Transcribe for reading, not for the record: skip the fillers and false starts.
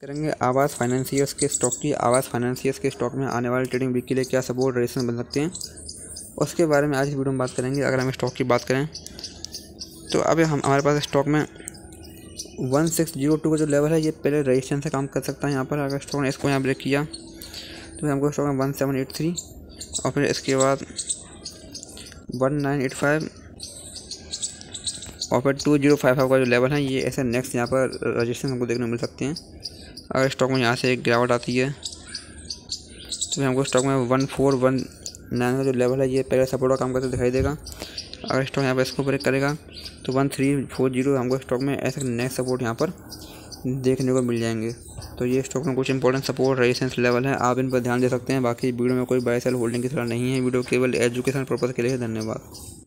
करेंगे आवास फाइनेंसियर्स के स्टॉक की। आवास फाइनेंसियर्स के स्टॉक में आने वाले ट्रेडिंग वीक के लिए क्या सपोर्ट रेजिस्टेंस बन सकते हैं, उसके बारे में आज की वीडियो में बात करेंगे। अगर हम स्टॉक की बात करें तो अभी हमारे पास स्टॉक में 1602 का जो लेवल है ये पहले रेजिस्टेंस से काम कर सकता है। यहाँ पर अगर स्टॉक ने इसको यहाँ ब्रेक किया तो हमको स्टॉक में 1783 और फिर इसके बाद 1985 और फिर 2055 का जो लेवल है ये ऐसे नेक्स्ट यहाँ पर रजिस्ट्रेशन हमको देखने को मिल सकते हैं। अगर स्टॉक में यहाँ से एक गिरावट आती है तो हमको स्टॉक में 1419 का जो लेवल है ये पहले सपोर्ट का काम करते दिखाई देगा। अगर स्टॉक यहाँ पर इसको ब्रेक करेगा तो 1340 हमको स्टॉक में ऐसे नेक्स्ट सपोर्ट यहाँ पर देखने को मिल जाएंगे। तो ये स्टॉक में कुछ इंपॉर्टेंट सपोर्ट रेजिस्टेंस लेवल है, आप इन पर ध्यान दे सकते हैं। बाकी वीडियो में कोई बाय सेल होल्डिंग की सलाह नहीं है, वीडियो केवल एजुकेशन पर्पज़ के लिए है। धन्यवाद।